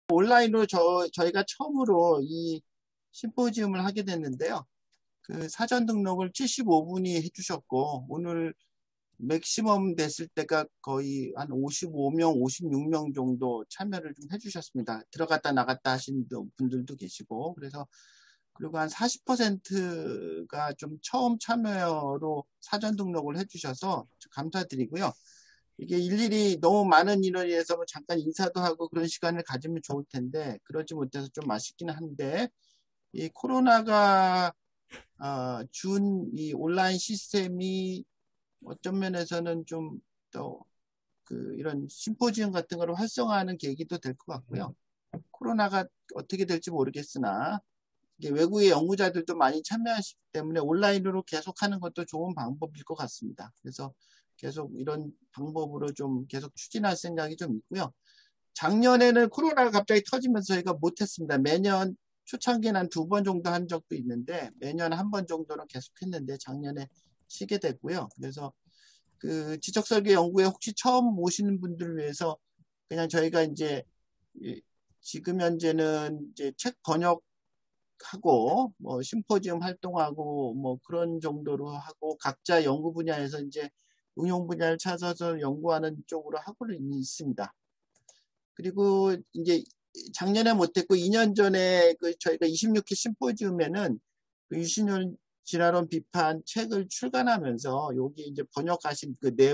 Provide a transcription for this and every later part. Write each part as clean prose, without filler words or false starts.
온라인으로 저희가 처음으로 이 심포지움을 하게 됐는데요. 그 사전 등록을 75분이 해주셨고, 오늘 맥시멈 됐을 때가 거의 한 55명, 56명 정도 참여를 좀 해주셨습니다. 들어갔다 나갔다 하신 분들도 계시고, 그리고 한 40%가 좀 처음 참여로 사전 등록을 해주셔서 감사드리고요. 이게 일일이 너무 많은 인원에 의해서 뭐 잠깐 인사도 하고 그런 시간을 가지면 좋을 텐데, 그러지 못해서 좀 아쉽기는 한데, 이 코로나가 준 이 온라인 시스템이 어떤 면에서는 좀 더 이런 심포지엄 같은 거를 활성화하는 계기도 될 것 같고요. 코로나가 어떻게 될지 모르겠으나 이게 외국의 연구자들도 많이 참여하시기 때문에 온라인으로 계속하는 것도 좋은 방법일 것 같습니다. 그래서 계속 이런 방법으로 좀 계속 추진할 생각이 좀 있고요. 작년에는 코로나가 갑자기 터지면서 저희가 못했습니다. 매년 초창기는 한 2번 정도 한 적도 있는데 매년 1번 정도는 계속했는데 작년에 쉬게 됐고요. 그래서 그 지적설계 연구에 혹시 처음 오시는 분들을 위해서 그냥 저희가 이제 지금 현재는 이제 책 번역하고 뭐 심포지엄 활동하고 뭐 그런 정도로 하고 각자 연구 분야에서 이제 응용 분야를 찾아서 연구하는 쪽으로 하고는 있습니다. 그리고 이제 작년에 못했고 2년 전에 저희가 26회 심포지움에는 그 유신열 진화론 비판 책을 출간하면서 여기 이제 번역하신 그 네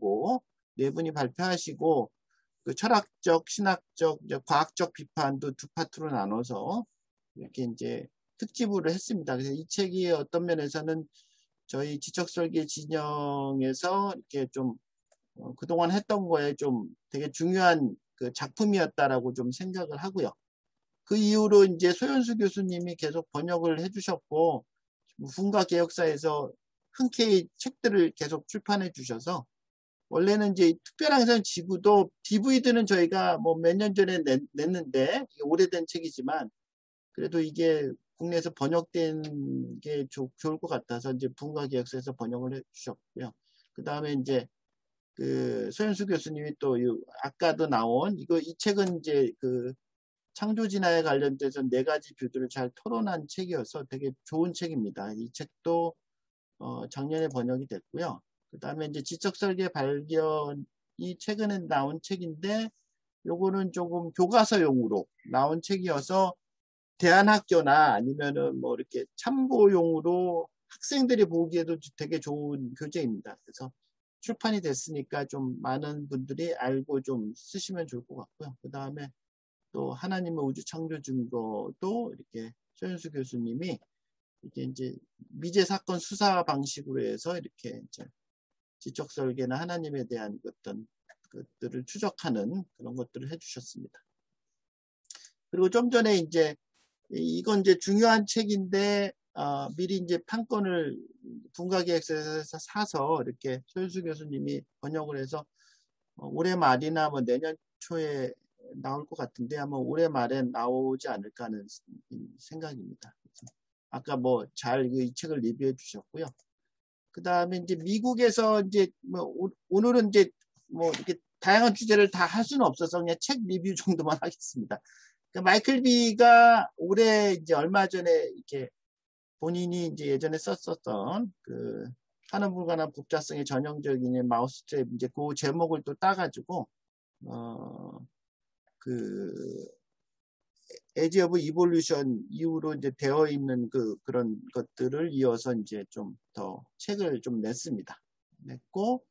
분이 발표하시고 그 철학적, 신학적, 과학적 비판도 두 파트로 나눠서 이렇게 이제 특집으로 했습니다. 그래서 이 책이 어떤 면에서는 저희 지적설계 진영에서 이렇게 좀 그동안 했던 거에 좀 되게 중요한 그 작품이었다라고 좀 생각을 하고요. 그 이후로 이제 소연수 교수님이 계속 번역을 해주셨고 문과 개혁사에서 흔쾌히 책들을 계속 출판해 주셔서 원래는 이제 특별항상 지구도 DVD는 저희가 뭐 몇 년 전에 냈는데 오래된 책이지만 그래도 이게 국내에서 번역된 게 좋을 것 같아서 이제 문과 개혁사에서 번역을 해 주셨고요. 그 다음에 이제 그 소연수 교수님이 또 아까도 나온 이 책은 이제 그 창조 진화에 관련돼서 4가지 뷰들을 잘 토론한 책이어서 되게 좋은 책입니다. 이 책도 작년에 번역이 됐고요. 그 다음에 이제 지적설계 발견이 최근에 나온 책인데 요거는 조금 교과서용으로 나온 책이어서 대안학교나 아니면은 뭐 이렇게 참고용으로 학생들이 보기에도 되게 좋은 교재입니다. 그래서 출판이 됐으니까 좀 많은 분들이 알고 좀 쓰시면 좋을 것 같고요. 그 다음에 또 하나님의 우주 창조 증거도 이렇게 소연수 교수님이 이게 이제 미제 사건 수사 방식으로 해서 이렇게 이제 지적 설계나 하나님에 대한 어떤 것들을 추적하는 그런 것들을 해주셨습니다. 그리고 좀 전에 이제 이건 이제 중요한 책인데 미리 이제 판권을 분과기획서에서 사서 이렇게 소연수 교수님이 번역을 해서 올해 말이나 뭐 내년 초에 나올 것 같은데 아마 올해 말에 나오지 않을까 하는 생각입니다. 아까 뭐 잘 이 책을 리뷰해 주셨고요. 그 다음에 이제 미국에서 이제 뭐 오늘은 이제 뭐 이렇게 다양한 주제를 다 할 수는 없어서 그냥 책 리뷰 정도만 하겠습니다. 그러니까 마이클 비가 올해 이제 얼마 전에 이렇게 본인이 이제 예전에 썼었던 그 하는 불가능한 복잡성의 전형적인 마우스트랩 이제 그 제목을 또 따가지고 그 에지 오브 이볼루션 이후로 이제 되어 있는 그런 것들을 이어서 이제 좀 더 책을 좀 냈습니다. 냈고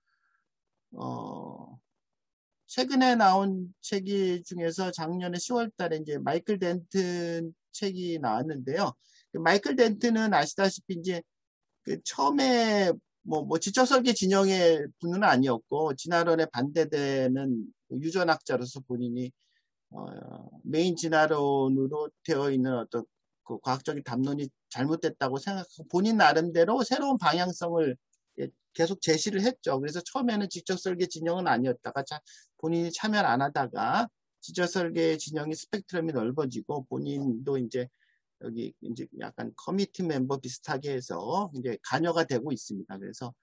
최근에 나온 책이 중에서 작년에 10월 달에 이제 마이클 덴튼 책이 나왔는데요. 마이클 덴튼은 아시다시피 이제 그 처음에 뭐 지적설계 진영의 분은 아니었고 진화론에 반대되는 유전학자로서 본인이 메인 진화론으로 되어 있는 어떤 그 과학적인 담론이 잘못됐다고 생각하고 본인 나름대로 새로운 방향성을 계속 제시를 했죠. 그래서 처음에는 지적설계 진영은 아니었다가 본인이 참여를 안 하다가 지적설계 진영이 스펙트럼이 넓어지고 본인도 이제 여기 이제 약간 커미티 멤버 비슷하게 해서 이제 관여가 되고 있습니다. 그래서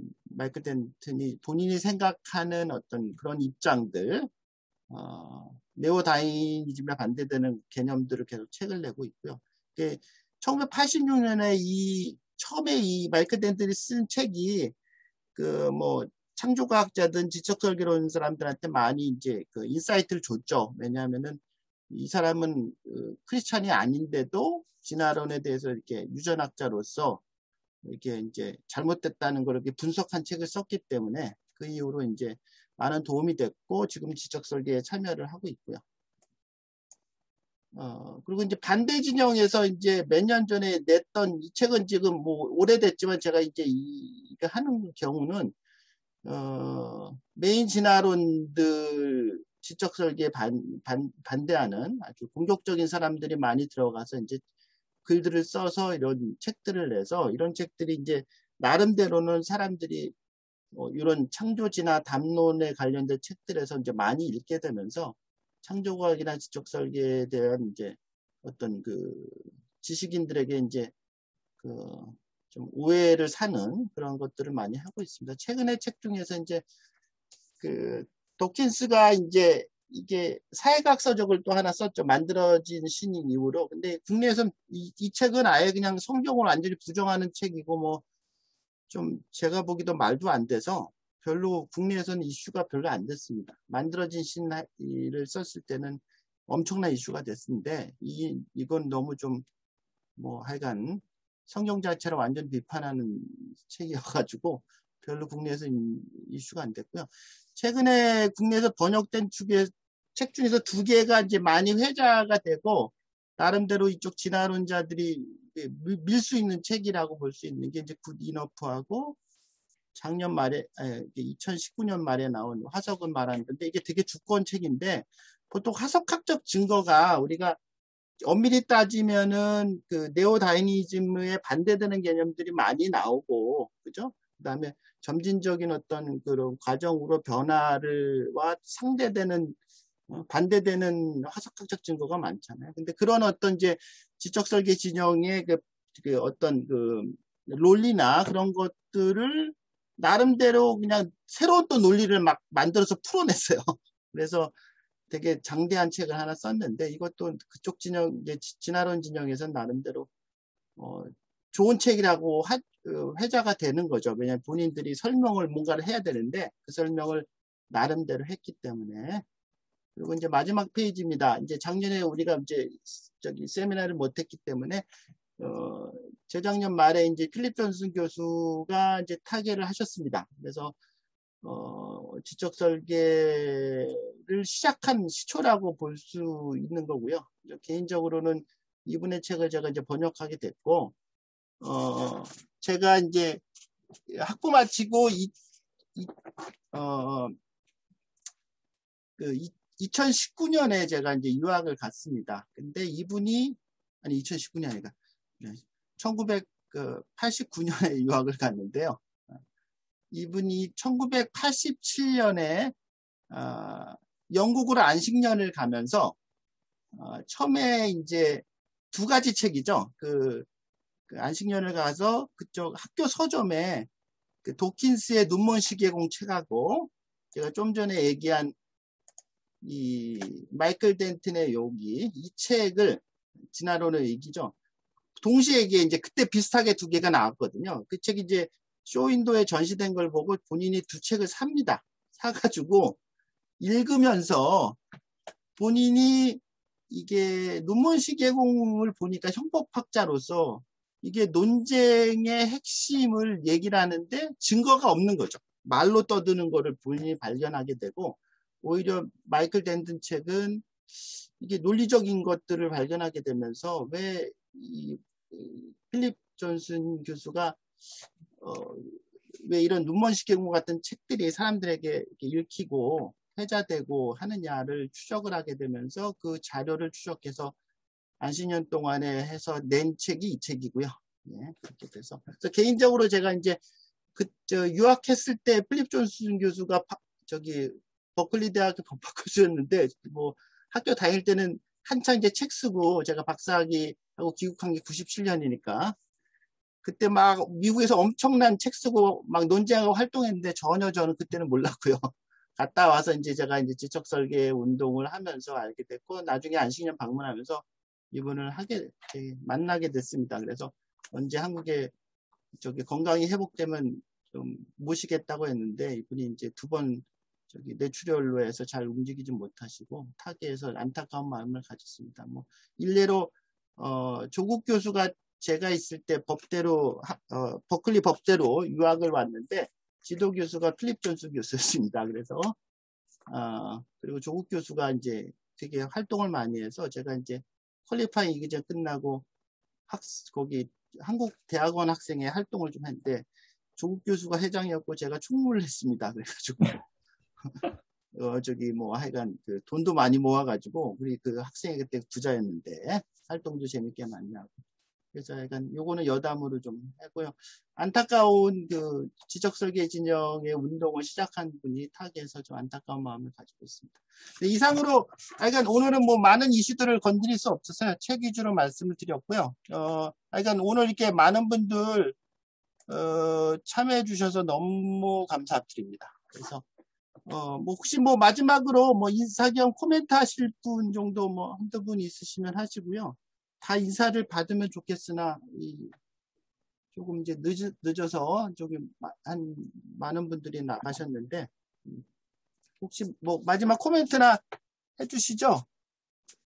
마이클 덴튼이 본인이 생각하는 어떤 그런 입장들 네오다이니즘에 반대되는 개념들을 계속 책을 내고 있고요. 1986년에 처음에 이 마이클 덴틀이 쓴 책이 그 뭐 창조과학자든 지적설계론 사람들한테 많이 이제 그 인사이트를 줬죠. 왜냐하면은 이 사람은 크리스찬이 아닌데도 진화론에 대해서 이렇게 유전학자로서 이렇게 이제 잘못됐다는 걸 이렇게 분석한 책을 썼기 때문에 그 이후로 이제 많은 도움이 됐고 지금 지적설계에 참여를 하고 있고요. 그리고 이제 반대 진영에서 이제 몇 년 전에 냈던 이 책은 지금 뭐 오래됐지만 제가 이제 이거 하는 경우는 메인 진화론들 지적설계에 반대하는 아주 공격적인 사람들이 많이 들어가서 이제 글들을 써서 이런 책들을 내서 이런 책들이 이제 나름대로는 사람들이 이런 창조지나 담론에 관련된 책들에서 이제 많이 읽게 되면서 창조과학이나 지적설계에 대한 이제 어떤 그 지식인들에게 이제 그 좀 오해를 사는 그런 것들을 많이 하고 있습니다. 최근에 책 중에서 이제 그 도킨스가 이제 이게 사회과학 서적을 또 하나 썼죠. 만들어진 신인 이후로. 근데 국내에서는 이 책은 아예 그냥 성경을 완전히 부정하는 책이고 뭐 좀 제가 보기도 말도 안 돼서 별로 국내에서는 이슈가 별로 안 됐습니다. 만들어진 신을 썼을 때는 엄청난 이슈가 됐는데 이건 너무 좀 뭐 하여간 성경 자체를 완전 비판하는 책이어가지고 별로 국내에서 이슈가 안 됐고요. 최근에 국내에서 번역된 책 중에서 2개가 이제 많이 회자가 되고 나름대로 이쪽 진화론자들이 밀 수 있는 책이라고 볼 수 있는 게 이제 굿 이너프하고 작년 말에 2019년 말에 나온 화석은 말하는 건데 이게 되게 두꺼운 책인데 보통 화석학적 증거가 우리가 엄밀히 따지면은 그 네오다이니즘에 반대되는 개념들이 많이 나오고 그죠? 그다음에 점진적인 어떤 그런 과정으로 변화를와 상대되는 반대되는 화석학적 증거가 많잖아요. 근데 그런 어떤 이제 지적설계 진영의 그 어떤 그 논리나 그런 것들을 나름대로 그냥 새로운 또 논리를 막 만들어서 풀어냈어요. 그래서 되게 장대한 책을 하나 썼는데 이것도 그쪽 진영 이제 진화론 진영에서는 나름대로 좋은 책이라고 회자가 되는 거죠. 왜냐하면 본인들이 설명을 뭔가를 해야 되는데 그 설명을 나름대로 했기 때문에. 그리고 이제 마지막 페이지입니다. 이제 작년에 우리가 이제 세미나를 못했기 때문에 재작년 말에 이제 필립 존슨 교수가 이제 타계를 하셨습니다. 그래서 지적설계를 시작한 시초라고 볼 수 있는 거고요. 개인적으로는 이분의 책을 제가 이제 번역하게 됐고, 제가 이제 학부 마치고 2019년에 제가 이제 유학을 갔습니다. 근데 이분이, 아니, 2019년이 아니라, 1989년에 유학을 갔는데요. 이분이 1987년에 영국으로 안식년을 가면서 처음에 이제 2가지 책이죠. 그 안식년을 가서 그쪽 학교 서점에 그 도킨스의 눈먼시계공 책하고 제가 좀 전에 얘기한 이 마이클 덴튼의 요기 이 책을 진화론의 얘기죠. 동시에 이게 이제 그때 비슷하게 2개가 나왔거든요. 그 책이 이제 쇼윈도에 전시된 걸 보고 본인이 2책을 삽니다. 사가지고 읽으면서 본인이 이게 눈먼시계공을 보니까 형법학자로서 이게 논쟁의 핵심을 얘기를 하는데 증거가 없는 거죠. 말로 떠드는 거를 본인이 발견하게 되고 오히려 마이클 덴튼 책은 이게 논리적인 것들을 발견하게 되면서 왜 이 필립 존슨 교수가 왜 이런 눈먼시계공 같은 책들이 사람들에게 읽히고 회자되고 하느냐를 추적을 하게 되면서 그 자료를 추적해서 안식년 동안에 해서 낸 책이 이 책이고요. 네, 그렇게 돼서. 그래서 개인적으로 제가 이제 유학했을 때 필립 존슨 교수가 버클리 대학교 법학 교수였는데 뭐 학교 다닐 때는 한창 이제 책 쓰고 제가 박사학위 하고 귀국한 게 97년이니까 그때 막 미국에서 엄청난 책 쓰고 막 논쟁하고 활동했는데 전혀 저는 그때는 몰랐고요. 갔다 와서 이제 제가 이제 지적 설계 운동을 하면서 알게 됐고, 나중에 안식년 방문하면서 이분을 만나게 됐습니다. 그래서 언제 한국에 저기 건강이 회복되면 좀 모시겠다고 했는데, 이분이 이제 2번 저기 뇌출혈로 해서 잘 움직이지 못하시고 타계에서 안타까운 마음을 가졌습니다. 뭐 일례로 조국 교수가 제가 있을 때 버클리 법대로 유학을 왔는데 지도 교수가 필립 존스 교수였습니다. 그래서 그리고 조국 교수가 이제 되게 활동을 많이 해서 제가 이제 퀄리파잉 이기전 끝나고 거기 한국 대학원 학생의 활동을 좀 했는데 조국 교수가 회장이었고 제가 총무를 했습니다. 그래가지고 저기 뭐 하여간 그 돈도 많이 모아가지고 우리 그 학생이 그때 부자였는데 활동도 재밌게 많이 하고, 그래서 약간 요거는 여담으로 좀 했고요. 안타까운 그 지적설계 진영의 운동을 시작한 분이 타계에서 좀 안타까운 마음을 가지고 있습니다. 이상으로 하여간 오늘은 뭐 많은 이슈들을 건드릴 수 없어서 책 위주로 말씀을 드렸고요. 하여간 오늘 이렇게 많은 분들 참여해 주셔서 너무 감사드립니다. 그래서 뭐 혹시 뭐 마지막으로 뭐 인사 겸 코멘트 하실 분 정도 뭐 한두 분 있으시면 하시고요. 다 인사를 받으면 좋겠으나 조금 이제 늦어서 저기 많은 분들이 나가셨는데 혹시 뭐 마지막 코멘트나 해주시죠.